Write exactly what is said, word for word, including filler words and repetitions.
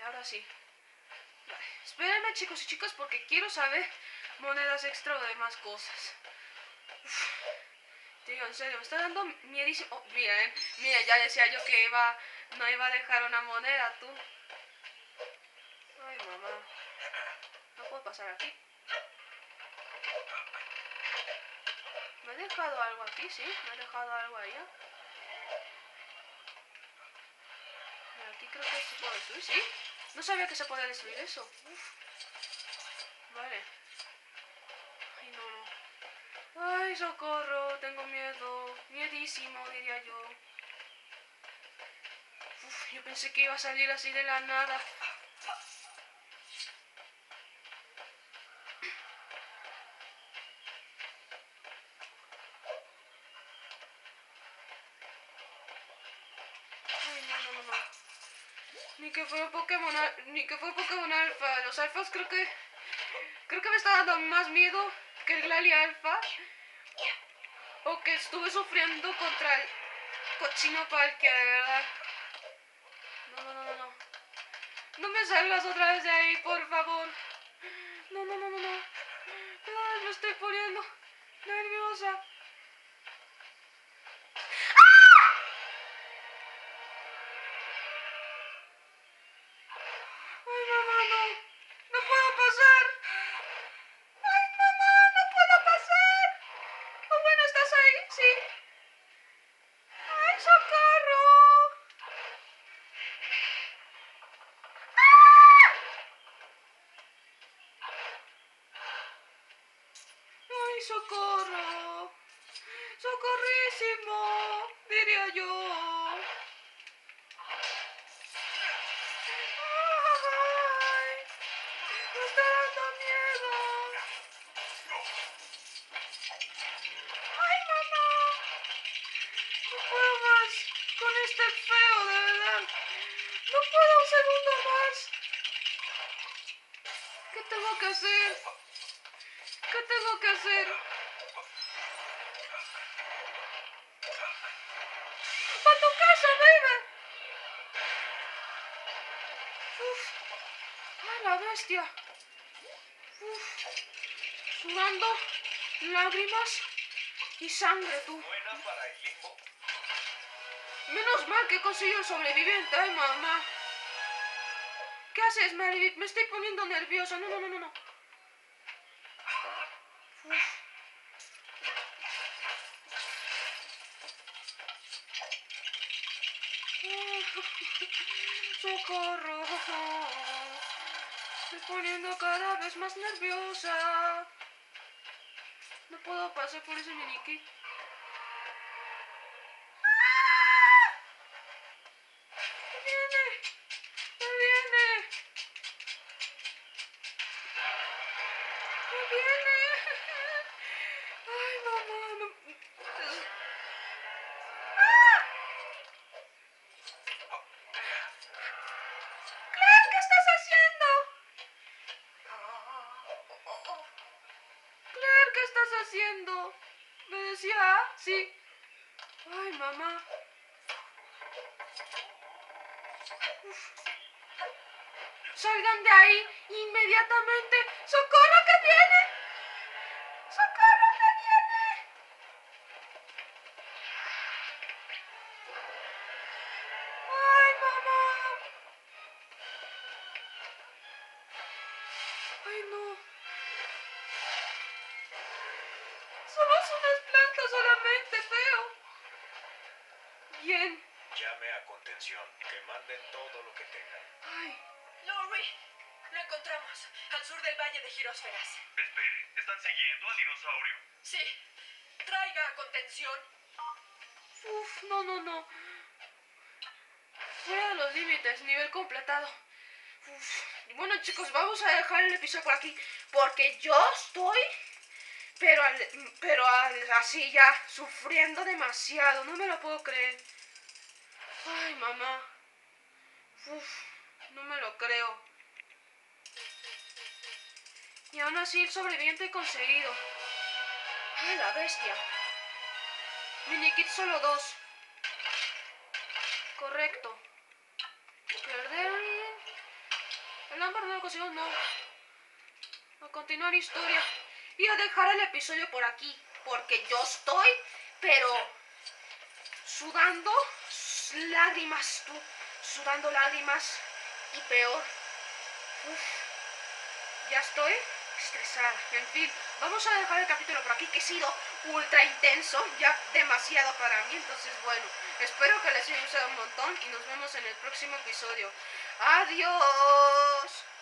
ahora sí. Vale. Espérenme, chicos y chicas, porque quiero saber monedas extra o demás cosas. Uf. Tío, en serio, me está dando miedísimo. Oh, miren, miren, ya decía yo que iba, no iba a dejar una moneda, tú. Ay, mamá. No puedo pasar aquí. ¿Me he dejado algo aquí? Sí, me he dejado algo allá. Aquí creo que se puede destruir, ¿sí? No sabía que se podía destruir eso. Uf. Vale. Ay, no, no. Ay, socorro, tengo miedo. Miedísimo, diría yo. Uf, yo pensé que iba a salir así de la nada. Ay, no, no, no, no. Ni que fue Pokémon, ni que fue Pokémon Alpha. Los alfas creo que... Creo que me está dando más miedo que el Glalie Alpha. O que estuve sufriendo contra el cochino Palkia, de verdad. No, no, no, no, no. No me salgas otra vez de ahí, por favor. No, no, no, no, no. Ay, me estoy poniendo nerviosa. Ay, mamá, no. No puedo pasar. Ay, mamá, no puedo pasar. Oh, bueno, ¿estás ahí? Sí. Ay, socorro. Ay, socorro. Socorrísimo, diría yo. Ay, me está dando miedo. Ay, mamá. No puedo más con este feo, de verdad. No puedo un segundo más. ¿Qué tengo que hacer? ¿Qué tengo que hacer? ¡Para tu casa, baby! Uf. ¡Ay, la bestia! Uf. Sudando lágrimas y sangre, tú. Buena para el limbo. Menos mal que he conseguido el sobreviviente, ay, mamá. ¿Qué haces, Mary? Me estoy poniendo nerviosa. No, no, no, no, no. Uf. ¡Socorro! Estoy poniendo cada vez más nerviosa. No puedo pasar por ese miniquí. ¡Ah! ¡Me viene! ¡Me viene! ¡Me viene! ¡Ay, mamá! No... ¡Ah! ¡Claire! ¿Qué estás haciendo? Claire, ¿qué estás haciendo? ¿Me decía A? Sí. Ay, mamá. Uf. Salgan de ahí inmediatamente. ¡Socorro que viene! ¡Socorro que viene! ¡Ay, mamá! ¡Ay, no! Somos unas plantas solamente, feo. Bien. Llame a contención. Que manden todo lo que tengan. Ay. Lori, lo encontramos al sur del Valle de Girosferas. Espere, ¿están siguiendo al dinosaurio? Sí. Traiga a contención. Uf, no, no, no. Fuera de los límites, nivel completado. Uf. Bueno, chicos, vamos a dejar el episodio por aquí. Porque yo estoy... Pero, al, pero al, así ya, sufriendo demasiado. No me lo puedo creer. Ay, mamá. Uf, no me lo creo. Y aún así el sobreviviente conseguido. Ay, la bestia. Minikit solo dos. Correcto. Perder lámpara no lo conseguimos, no. A continuar la historia. Y a dejar el episodio por aquí. Porque yo estoy, pero sudando lágrimas, tú. Sudando lágrimas. Y peor. Uf. Ya estoy estresada. En fin, vamos a dejar el capítulo por aquí, que ha sido ultra intenso. Ya demasiado para mí. Entonces, bueno, espero que les haya gustado un montón. Y nos vemos en el próximo episodio. Adiós.